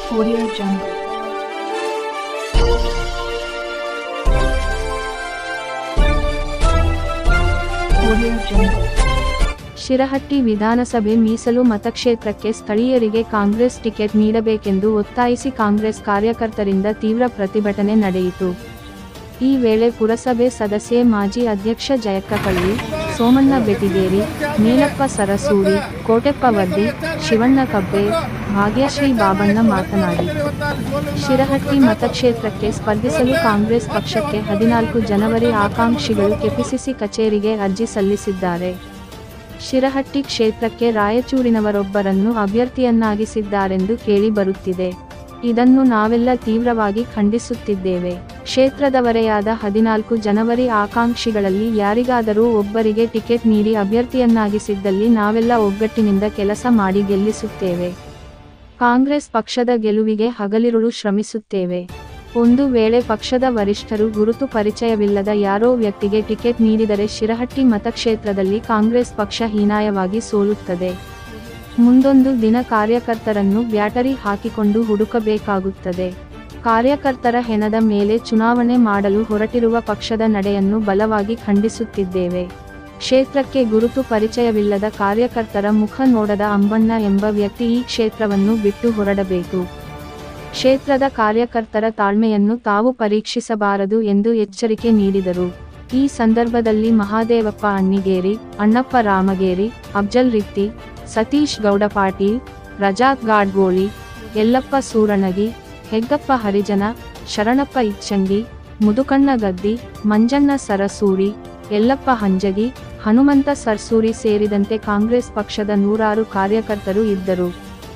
Audio Jungle. Audio Jungle. Shirahatti ವಿಧಾನಸಭೆ ಮೀಸಲು ಮತಕ್ಷೇತ್ರಕ್ಕೆ ಸ್ಥಳೀಯರಿಗೆ ಕಾಂಗ್ರೆಸ್ ಟಿಕೆಟ್ ನೀಡಬೇಕೆಂದು ಒತ್ತಾಯಿಸಿ ಕಾಂಗ್ರೆಸ್ ಕಾರ್ಯಕರ್ತರಿಂದ ತೀವ್ರ ಪ್ರತಿಭಟನೆ ನಡೆಯಿತು. ಈ ವೇಳೆ ಪುರಸಭೆ ಸದಸ್ಯೆ ಮಾಜಿ ಅಧ್ಯಕ್ಷ ಜಯಕ್ಕ ಕಳ್ಳಿ, ಸೋಮಣ್ಣ ಬೆಟಿಗೇರಿ, ನೀಲಪ್ಪ ಸರಸೂರಿ, ಕೋಟೆಪ್ಪ ವರ್ದಿ, ಶಿವಣ್ಣ ಕಬ್ಬೆ, ಭಾಗ್ಯಶ್ರೀ ಬಾಬಣ್ಣ ಮಾತನಾಡಿ, ಶಿರಹಟ್ಟಿ ಮತಕ್ಷೇತ್ರಕ್ಕೆ ಸ್ಪರ್ಧಿಸಲು ಕಾಂಗ್ರೆಸ್ ಪಕ್ಷಕ್ಕೆ 14 ಜನವರಿ ಆಕಾಂಕ್ಷಿಗಳು ಕೆಪಿಸಿಸಿ ಕಚೇರಿಗೆ ಅರ್ಜಿ ಸಲ್ಲಿಸಿದ್ದಾರೆ. ಶಿರಹಟ್ಟಿ ಕ್ಷೇತ್ರಕ್ಕೆ ರಾಯಚೂರಿನವರೊಬ್ಬರನ್ನು ಅಭ್ಯರ್ಥಿಯನ್ನಾಗಿಸಿದ್ದಾರೆಂದು ಕೇಳಿ ಬರುತ್ತಿದೆ. ಇದನ್ನು ನಾವೆಲ್ಲ ತೀವ್ರವಾಗಿ ಖಂಡಿಸುತ್ತಿದ್ದೇವೆ. ಕ್ಷೇತ್ರದವರೆಯಾದ 14 ಜನವರಿ ಆಕಾಂಕ್ಷಿಗಳಲ್ಲಿ ಯಾರಿಗಾದರೂ ಒಬ್ಬರಿಗೆ ಟಿಕೆಟ್ ನೀಡಿ ಅಭ್ಯರ್ಥಿಯನ್ನಾಗಿಸಿದ್ದಲ್ಲಿ ನಾವೆಲ್ಲ ಒಗ್ಗಟ್ಟಿನಿಂದ ಕೆಲಸ ಮಾಡಿ ಗೆಲ್ಲಿಸುತ್ತೇವೆ. ಕಾಂಗ್ರೆಸ್ ಪಕ್ಷದ ಗೆಲುವಿಗೆ ಹಗಲಿರುಳು ಶ್ರಮಿಸುತ್ತೇವೆ. ಒಂದು ವೇಳೆ ಪಕ್ಷದ ವರಿಷ್ಠರು ಗುರುತು ಪರಿಚಯವಿಲ್ಲದ ಯಾರೋ ವ್ಯಕ್ತಿಗೆ ಟಿಕೆಟ್ ನೀಡಿದರೆ ಶಿರಹಟ್ಟಿ ಮತಕ್ಷೇತ್ರದಲ್ಲಿ ಕಾಂಗ್ರೆಸ್ ಪಕ್ಷ ಹೀನಾಯವಾಗಿ ಸೋಲುತ್ತದೆ. ಮುಂದೊಂದು ದಿನ ಕಾರ್ಯಕರ್ತರನ್ನು ಬ್ಯಾಟರಿ ಹಾಕಿಕೊಂಡು ಹುಡುಕಬೇಕಾಗುತ್ತದೆ. ಕಾರ್ಯಕರ್ತರ ಹೆಣದ ಮೇಲೆ ಚುನಾವಣೆ ಮಾಡಲು ಹೊರಟಿರುವ ಪಕ್ಷದ ನಡೆಯನ್ನು ಬಲವಾಗಿ ಖಂಡಿಸುತ್ತಿದ್ದೇವೆ. ಕ್ಷೇತ್ರಕ್ಕೆ ಗುರುತು ಪರಿಚಯವಿಲ್ಲದ ಕಾರ್ಯಕರ್ತರ ಮುಖ ನೋಡದ ಅಂಬಣ್ಣ ಎಂಬ ವ್ಯಕ್ತಿ ಈ ಕ್ಷೇತ್ರವನ್ನು ಬಿಟ್ಟು ಹೊರಡಬೇಕು. ಕ್ಷೇತ್ರದ ಕಾರ್ಯಕರ್ತರ ತಾಳ್ಮೆಯನ್ನು ತಾವು ಪರೀಕ್ಷಿಸಬಾರದು ಎಂದು ಎಚ್ಚರಿಕೆ ನೀಡಿದರು. ಈ ಸಂದರ್ಭದಲ್ಲಿ ಮಹಾದೇವಪ್ಪ ಅಣ್ಣಿಗೇರಿ, ಅಣ್ಣಪ್ಪ ರಾಮಗೇರಿ, ಅಫ್ಜಲ್ ರಿತ್ತಿ, ಸತೀಶ್ ಗೌಡ ಪಾಟೀಲ್, ರಜಾಕ್ ಗಾಡ್ಗೋಳಿ, ಯಲ್ಲಪ್ಪ ಸೂರಣಗಿ, ಹೆಗ್ಗಪ್ಪ ಹರಿಜನ, ಶರಣಪ್ಪ ಇಚ್ಚಂಗಿ, ಮುದುಕಣ್ಣ ಗದ್ದಿ, ಮಂಜಣ್ಣ ಸರಸೂರಿ, ಯಲ್ಲಪ್ಪ ಹಂಜಗಿ, ಹನುಮಂತ ಸರ್ಸೂರಿ ಸೇರಿದಂತೆ ಕಾಂಗ್ರೆಸ್ ಪಕ್ಷದ 100 ಕಾರ್ಯಕರ್ತರು ಇದ್ದರು.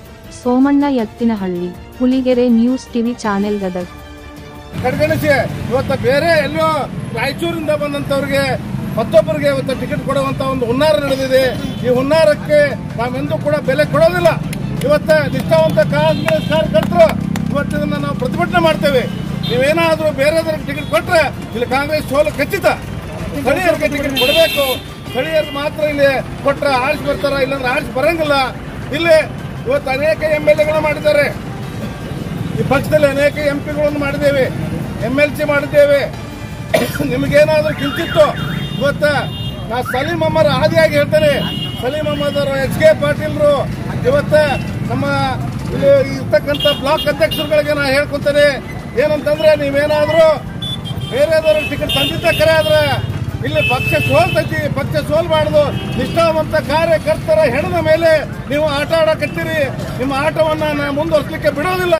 Somanna Yattinahalli, Huligere news TV channel Gadag. ಕಡೆಗಣಿಸಿ ಇವತ್ತು ಬೇರೆ ಎಲ್ಲೋ ರಾಯಚೂರಿಂದ ಬಂದಂತವ್ರಿಗೆ ಮತ್ತೊಬ್ಬರಿಗೆ ಇವತ್ತು ಟಿಕೆಟ್ ಕೊಡುವಂತ ಒಂದು ಹುನ್ನಾರ ನಡೆದಿದೆ. ಈ ಹುನ್ನಾರಕ್ಕೆ ನಾವೆಂದೂ ಕೂಡ ಬೆಲೆ ಕೊಡೋದಿಲ್ಲ. ಇವತ್ತು ನಿಷ್ಠಾವಂತ ಕಾಂಗ್ರೆಸ್ ಕಾರ್ಯಕರ್ತರು ಇವತ್ತಿನ ನಾವು ಪ್ರತಿಭಟನೆ ಮಾಡ್ತೇವೆ. ನೀವೇನಾದ್ರೂ ಬೇರೆದವ್ರಿಗೆ ಟಿಕೆಟ್ ಕೊಟ್ರೆ ಇಲ್ಲಿ ಕಾಂಗ್ರೆಸ್ ಸೋಲು ಖಚಿತ. ಸ್ಥಳೀಯರಿಗೆ ಟಿಕೆಟ್ ಕೊಡಬೇಕು. ಸ್ಥಳೀಯರಿಗೆ ಮಾತ್ರ ಇಲ್ಲಿ ಕೊಟ್ರೆ ಆರಿಸಿ ಬರ್ತಾರ, ಇಲ್ಲಾಂದ್ರೆ ಆರಿಸಿ ಬರಂಗಿಲ್ಲ. ಇಲ್ಲಿ ಇವತ್ತು ಅನೇಕ MLA ಮಾಡಿದ್ದಾರೆ. ಈ ಪಕ್ಷದಲ್ಲಿ ಅನೇಕ MP ಮಾಡಿದ್ದೇವೆ, MLC ಮಾಡಿದ್ದೇವೆ. ನಿಮಗೇನಾದ್ರೂ ಕಿಂಚಿತ್ತು ಇವತ್ತ ನಾ ಸಲೀಂ ಅಹಮ್ಮದ್ ಆದಿಯಾಗಿ ಹೇಳ್ತೇನೆ. ಸಲೀಂ ಅಹಮ್ಮದ್ ಅವರು, HK ಪಾಟೀಲ್ರು, ಇವತ್ತ ನಮ್ಮ ಇಲ್ಲಿ ಇರ್ತಕ್ಕಂಥ ಬ್ಲಾಕ್ ಅಧ್ಯಕ್ಷರುಗಳಿಗೆ ನಾ ಹೇಳ್ಕೊಂತೇನೆ ಏನಂತಂದ್ರೆ, ನೀವೇನಾದ್ರೂ ಬೇರೆದವ್ರಿಗೆ ಟಿಕೆಟ್ ತಂದಿದ್ದ ಕರೆ ಆದ್ರೆ ಇಲ್ಲಿ ಪಕ್ಷ ಸೋಲ್ತೈತಿ. ಪಕ್ಷ ಸೋಲ್ಬಾರ್ದು. ನಿಷ್ಠಾವಂತ ಕಾರ್ಯಕರ್ತರ ಹೆಣದ ಮೇಲೆ ನೀವು ಆಟ ಆಡಕತ್ತೀರಿ. ನಿಮ್ಮ ಆಟವನ್ನ ಮುಂದುವರಿಸಲಿಕ್ಕೆ ಬಿಡೋದಿಲ್ಲ.